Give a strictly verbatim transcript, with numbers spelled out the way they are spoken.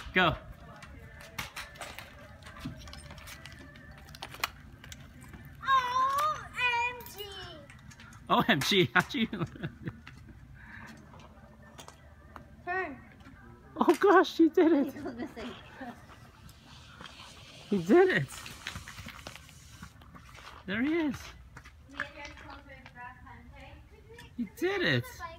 Go. O M G. O M G, how'd you... Turn. Oh gosh, he did it. He goes missing. He did it. There he is. He did it.